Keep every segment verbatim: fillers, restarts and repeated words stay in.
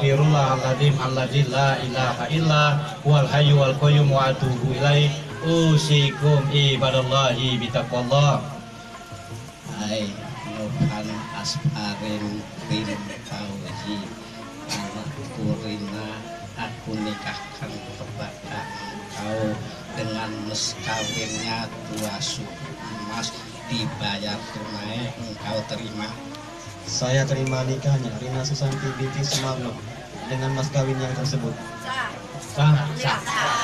astaghfirullahaladzim alladzi la ilaha illa huwal hayyu wal qayyum wa atubu ilaih. Usikum ibadallahi bitaqwallah. Hai nuhan asparin tim tauji anak kurina, aku nikahkan kepada engkau dengan mas kawinnya dua suku emas, dibayar tunai, engkau terima? Saya terima nikahnya Rina Susanti binti Sumarno dengan mas kawin yang tersebut. Sah, sah.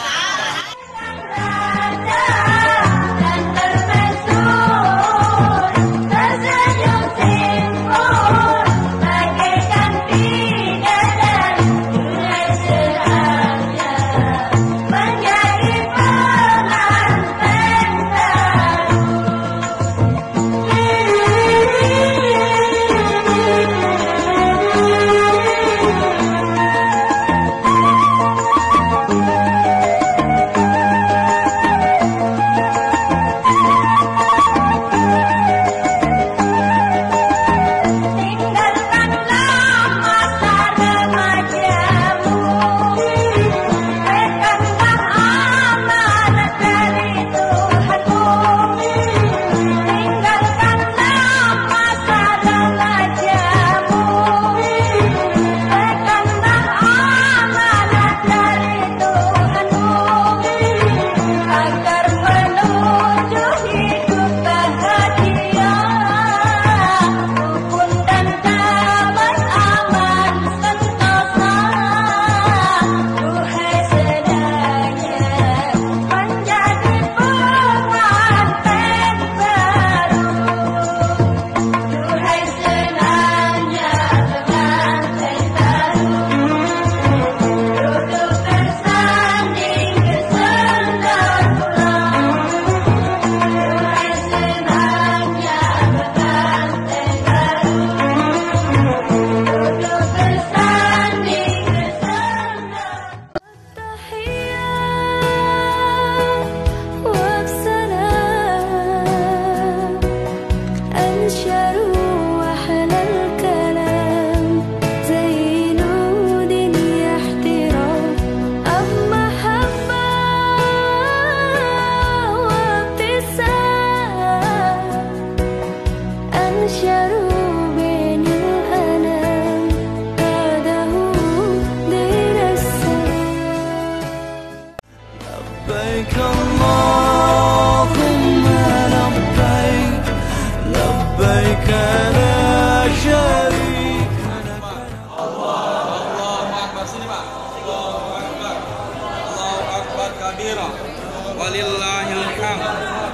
Walillahil hamd.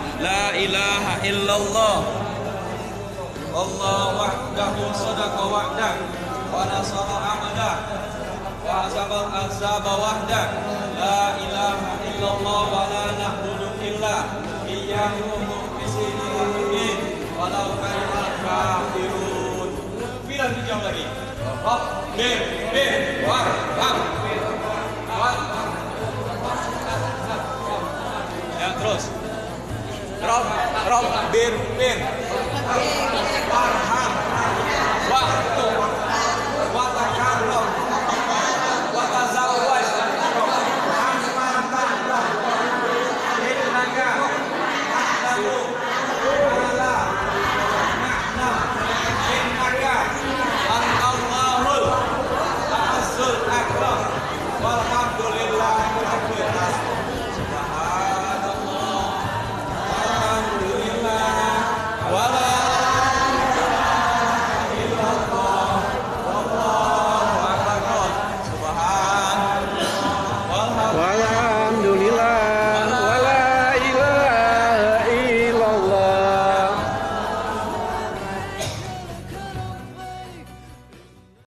La ilaha illallah. Allah wahdahu sadaqa wa'dah wa nasara abdah wa azabal azaba wahdah. La ilaha illallah wa la na'budu illa iyyahu mukhlishin walau karihal kafirun. Bilang dijawab lagi. Rabbir bir wa ham. Ya terus. Rob, Rob, bir, bir.